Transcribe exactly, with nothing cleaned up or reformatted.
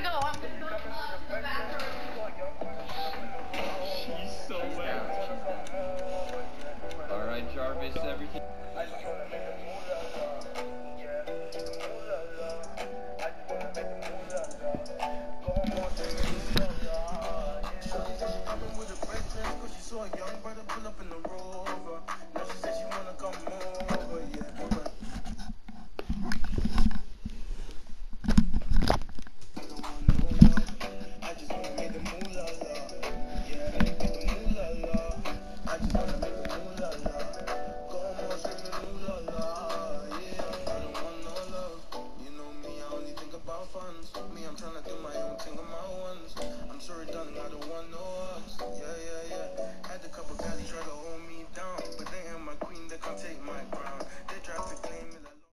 gotta go. I'm gonna go uh, to the bathroom. She's so loud. Alright, Jarvis, everything.